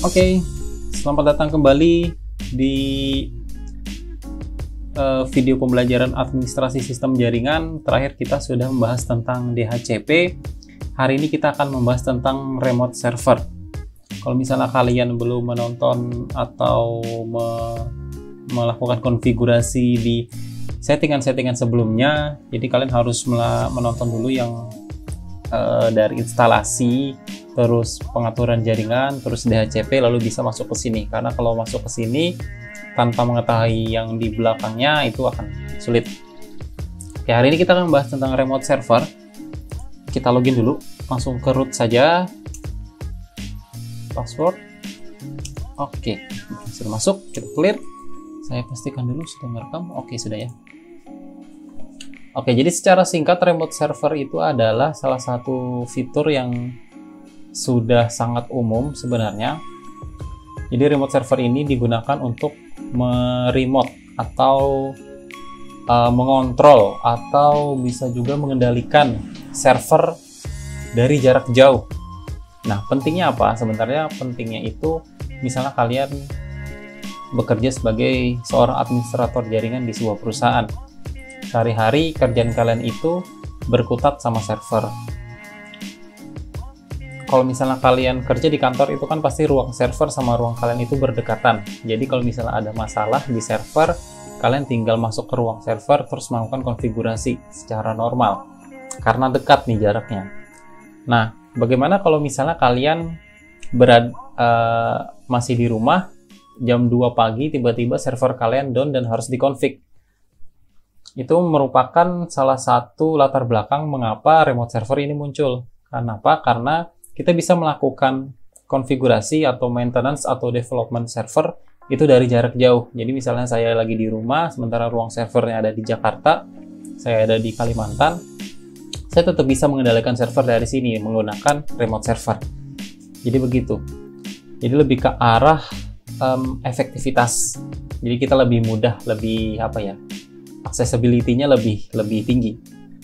Oke, selamat datang kembali di video pembelajaran administrasi sistem jaringan. Terakhir kita sudah membahas tentang DHCP. Hari ini kita akan membahas tentang remote server. Kalau misalnya kalian belum menonton atau melakukan konfigurasi di settingan-settingan sebelumnya, jadi kalian harus menonton dulu yang dari instalasi, terus pengaturan jaringan, terus DHCP, lalu bisa masuk ke sini. Karena kalau masuk ke sini tanpa mengetahui yang di belakangnya itu akan sulit. Oke, hari ini kita akan membahas tentang remote server. Kita login dulu, langsung ke root saja. Password. Oke, sudah masuk, kita clear. Saya pastikan dulu sudah merekam. Oke, sudah ya. Oke, jadi secara singkat remote server itu adalah salah satu fitur yang sudah sangat umum sebenarnya. Jadi remote server ini digunakan untuk meremote atau mengontrol atau bisa juga mengendalikan server dari jarak jauh. Nah, pentingnya apa? Sebenarnya pentingnya itu misalnya kalian bekerja sebagai seorang administrator jaringan di sebuah perusahaan. Sehari-hari kerjaan kalian itu berkutat sama server. Kalau misalnya kalian kerja di kantor itu kan pasti ruang server sama ruang kalian itu berdekatan. Jadi kalau misalnya ada masalah di server, kalian tinggal masuk ke ruang server terus melakukan konfigurasi secara normal karena dekat nih jaraknya. Nah, bagaimana kalau misalnya kalian masih di rumah jam 2 pagi tiba-tiba server kalian down dan harus dikonfig? Itu merupakan salah satu latar belakang mengapa remote server ini muncul. Kenapa? Karena kita bisa melakukan konfigurasi atau maintenance atau development server itu dari jarak jauh. Jadi misalnya saya lagi di rumah, sementara ruang servernya ada di Jakarta, saya ada di Kalimantan, saya tetap bisa mengendalikan server dari sini menggunakan remote server. Jadi begitu. Jadi lebih ke arah efektivitas. Jadi kita lebih mudah, lebih accessibility-nya lebih tinggi.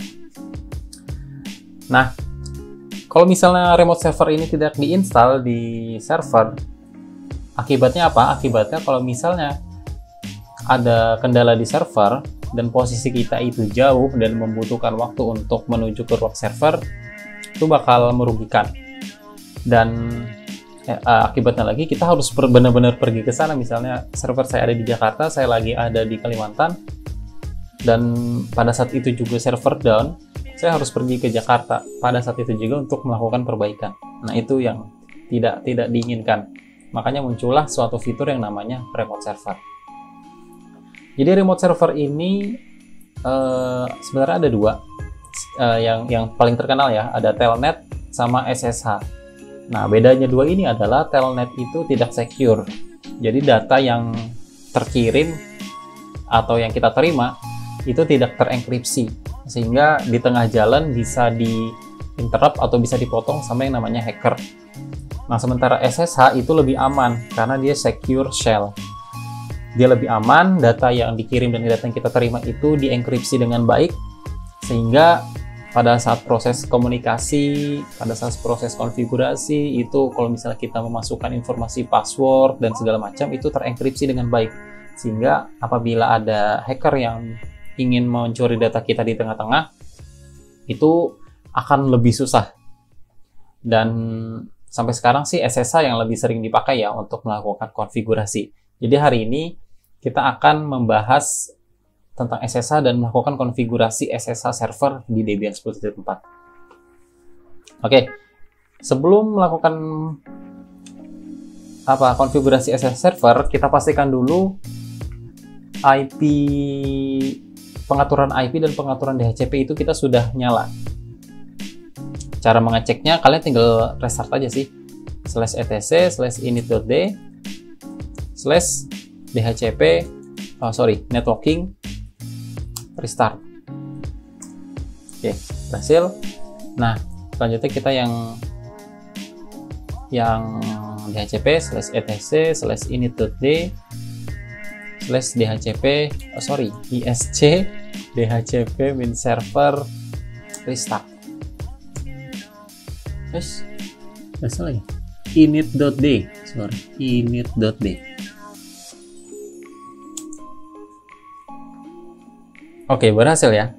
Nah, kalau misalnya remote server ini tidak diinstal di server, akibatnya apa? Akibatnya kalau misalnya ada kendala di server dan posisi kita itu jauh dan membutuhkan waktu untuk menuju ke ruang server, itu bakal merugikan. Dan akibatnya lagi kita harus benar-benar pergi ke sana. Misalnya server saya ada di Jakarta, saya lagi ada di Kalimantan, dan pada saat itu juga server down, saya harus pergi ke Jakarta pada saat itu juga untuk melakukan perbaikan. Nah, itu yang tidak diinginkan. Makanya muncullah suatu fitur yang namanya remote server. Jadi remote server ini sebenarnya ada dua, yang paling terkenal ya, ada Telnet sama SSH. Nah, bedanya dua ini adalah Telnet itu tidak secure. Jadi data yang terkirim atau yang kita terima itu tidak terenkripsi, sehingga di tengah jalan bisa di-interrupt atau bisa dipotong sama yang namanya hacker. Nah, sementara SSH itu lebih aman karena dia secure shell. Dia lebih aman, data yang dikirim dan data yang kita terima itu dienkripsi dengan baik, sehingga pada saat proses komunikasi, pada saat proses konfigurasi, itu kalau misalnya kita memasukkan informasi password dan segala macam, itu terenkripsi dengan baik. Sehingga apabila ada hacker yang ingin mencuri data kita di tengah-tengah, itu akan lebih susah. Dan sampai sekarang sih SSH yang lebih sering dipakai ya untuk melakukan konfigurasi. Jadi hari ini kita akan membahas tentang SSH dan melakukan konfigurasi SSH server di Debian 10.4. Oke, sebelum melakukan konfigurasi SSH server, kita pastikan dulu IP, pengaturan IP dan pengaturan DHCP itu kita sudah nyala. Cara mengeceknya kalian tinggal restart aja sih, /etc/init.d /dhcp networking restart. Oke, berhasil. Nah, selanjutnya kita yang dhcp /etc/init.d /dhcp isc dhcp min server restart. Terus nggak salah ya, init.d init.d. Oke, berhasil ya.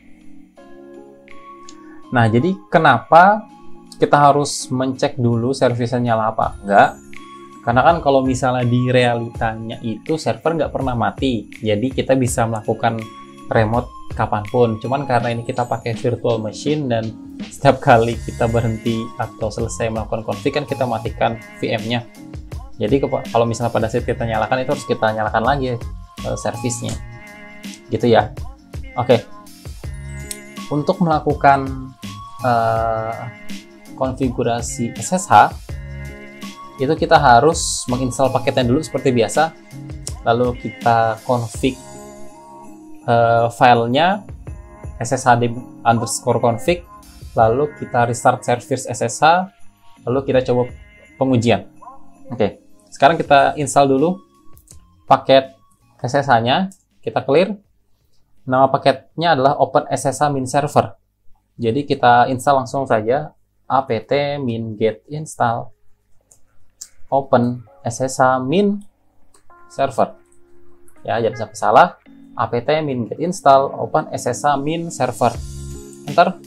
Nah, jadi kenapa kita harus mencek dulu servisnya nyala apa enggak? Karena kan kalau misalnya di realitanya itu server nggak pernah mati, jadi kita bisa melakukan remote kapanpun. Cuman karena ini kita pakai virtual machine dan setiap kali kita berhenti atau selesai melakukan config kan kita matikan VM-nya. Jadi kalau misalnya pada saat kita nyalakan itu harus kita nyalakan lagi servisnya. Gitu ya. Oke. Untuk melakukan konfigurasi SSH itu kita harus menginstal paketnya dulu seperti biasa, lalu kita config filenya sshd_config, lalu kita restart service SSH, lalu kita coba pengujian. Oke, sekarang kita install dulu paket SSH-nya, kita clear. Nama paketnya adalah OpenSSH min server. Jadi kita install langsung saja apt min get install OpenSSH min server. Ya, jangan sampai salah. apt min get install OpenSSH min server. Enter.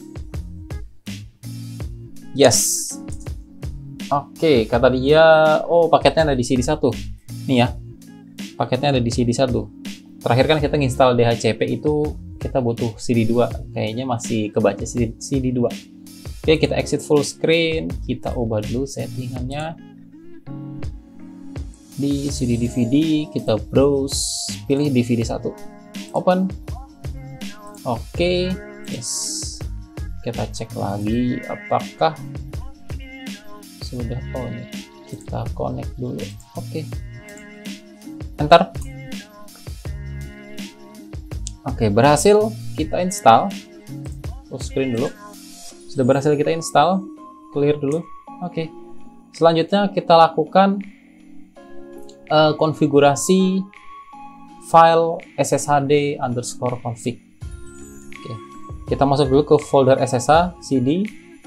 Yes. Oke, kata dia, oh paketnya ada di CD1. Nih ya. Paketnya ada di CD1. Terakhir kan kita nginstal DHCP itu kita butuh CD2. Kayaknya masih kebaca CD2. Oke, kita exit full screen, kita ubah dulu settingannya. Di CD DVD kita browse, pilih DVD 1, open. Oke, yes, kita cek lagi apakah sudah on. Kita connect dulu. Oke, enter. Oke, berhasil kita install. Full screen dulu. Sudah berhasil kita install, clear dulu. Oke, selanjutnya kita lakukan konfigurasi file sshd_config. Oke, kita masuk dulu ke folder SSH cd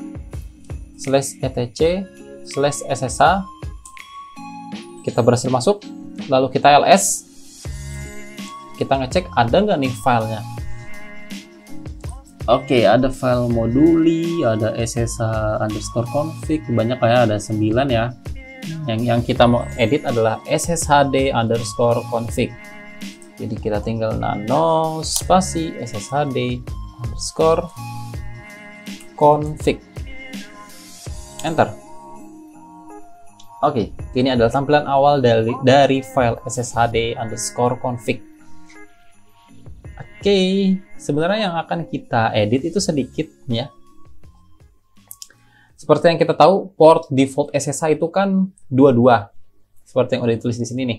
/etc/ssh. Kita berhasil masuk, lalu kita ls, kita ngecek ada nggak nih filenya. Oke, ada file moduli, ada ssh_config, banyak ya, ada 9 ya. Yang kita mau edit adalah sshd_config. Jadi kita tinggal nano spasi sshd_config. Enter. Oke, ini adalah tampilan awal dari file sshd_config. Oke, sebenarnya yang akan kita edit itu sedikit ya. Seperti yang kita tahu, port default SSH itu kan 22. Seperti yang udah ditulis di sini nih.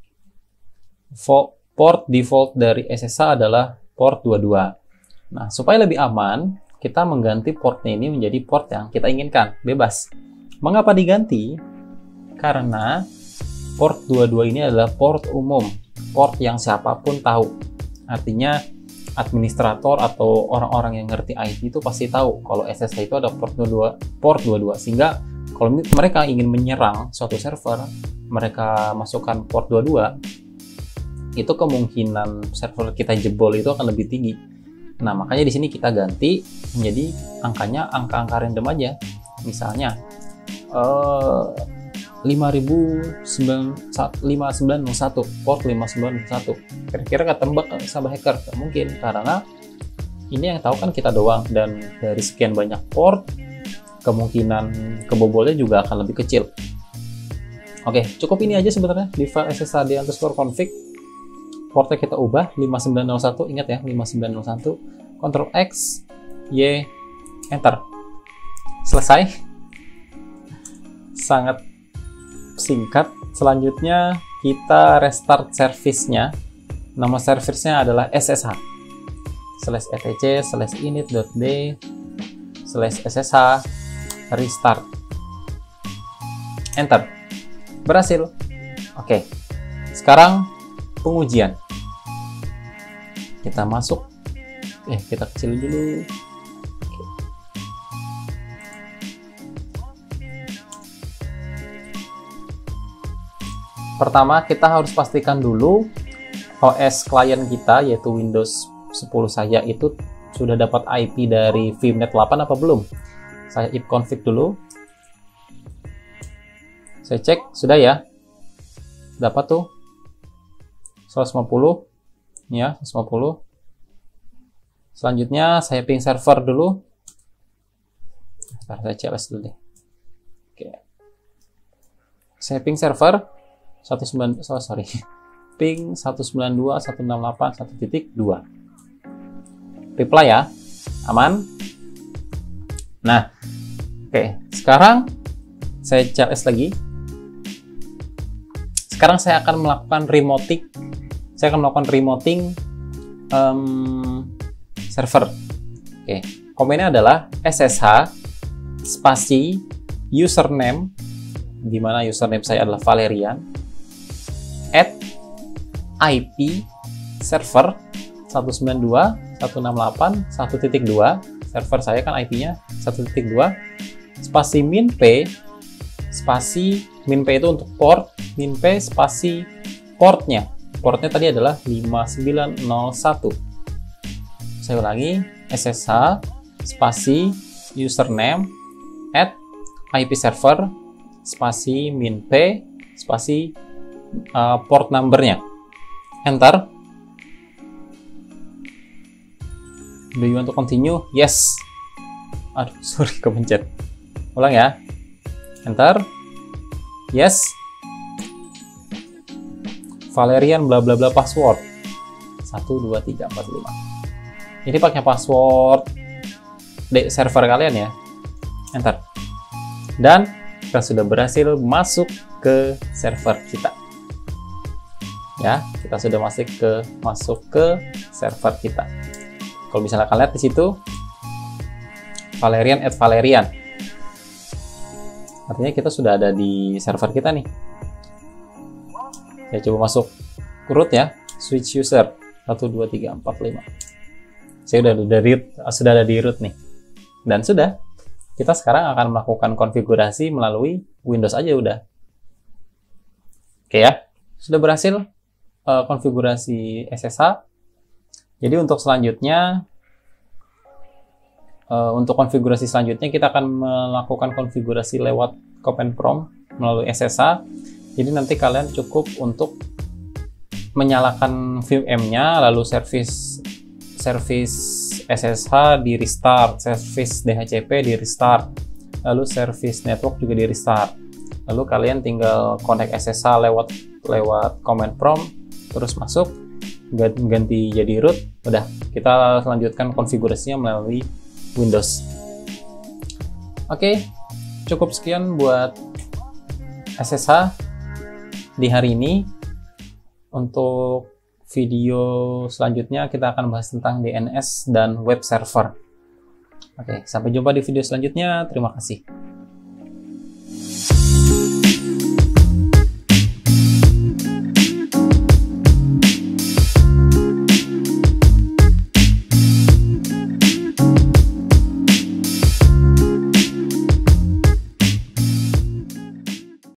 Port default dari SSH adalah port 22. Nah, supaya lebih aman, kita mengganti portnya ini menjadi port yang kita inginkan, bebas. Mengapa diganti? Karena port 22 ini adalah port umum, port yang siapapun tahu. Artinya administrator atau orang-orang yang ngerti IT itu pasti tahu kalau SSH itu ada port 22, sehingga kalau mereka ingin menyerang suatu server, mereka masukkan port 22, itu kemungkinan server kita jebol itu akan lebih tinggi. Nah, makanya di sini kita ganti menjadi angkanya angka-angka random aja. Misalnya 5901, port 5901. Kira-kira ketembak sama hacker? Gak mungkin, karena ini yang tahu kan kita doang, dan dari sekian banyak port, kemungkinan kebobolnya juga akan lebih kecil. Oke, cukup ini aja sebenarnya di file sshd_config. Portnya kita ubah 5901, ingat ya, 5901. Ctrl X, Y, enter. Selesai. Sangat singkat. Selanjutnya kita restart service-nya. Nama service-nya adalah ssh /etc/init.d/ssh restart. Enter. Berhasil. Oke. Sekarang pengujian. Kita masuk. Kita kecilin dulu. Pertama, kita harus pastikan dulu OS klien kita, yaitu Windows 10 saya, itu sudah dapat IP dari Vmnet 8 apa belum. Saya ipconfig dulu. Saya cek, sudah ya. Dapat tuh 150 ya, 150. Selanjutnya saya ping server dulu. Ntar saya CLS dulu deh. Oke. Saya ping server 19, sorry. Ping 192.168.1.2. Reply ya. Aman. Nah. Oke, sekarang saya CLS lagi. Sekarang saya akan melakukan remoting. Saya akan melakukan remoting server. Oke, komennya adalah SSH spasi username, di mana username saya adalah Valerian, at IP server 192.168.1.2. server saya kan IP-nya 1.2, spasi minp, spasi minp itu untuk port, minp spasi portnya tadi adalah 5901. Saya ulangi, SSH spasi username at IP server spasi minp spasi port numbernya. Enter. Do you want to continue? Yes. Aduh, sorry, kepencet. Ulang ya. Enter. Yes. Valerian bla bla bla password 12345. Ini pakai password server kalian ya. Enter. Dan kita sudah berhasil masuk ke server kita. Ya, kita sudah masuk ke server kita. Kalau misalnya kalian lihat di situ Valerian at Valerian. Artinya kita sudah ada di server kita nih. Saya coba masuk root ya, switch user 12345. Saya sudah ada di root nih. Dan sudah, kita sekarang akan melakukan konfigurasi melalui Windows aja udah. Oke ya, sudah berhasil konfigurasi SSH. Jadi untuk selanjutnya, untuk konfigurasi selanjutnya kita akan melakukan konfigurasi lewat command prompt melalui SSH. Jadi nanti kalian cukup untuk menyalakan VM-nya, lalu service SSH di restart, service DHCP di restart, lalu service network juga di restart. Lalu kalian tinggal connect SSH lewat command prompt, terus masuk, ganti jadi root, udah kita lanjutkan konfigurasinya melalui Windows. Oke, cukup sekian buat SSH di hari ini. Untuk video selanjutnya kita akan bahas tentang DNS dan web server. Oke, sampai jumpa di video selanjutnya. Terima kasih.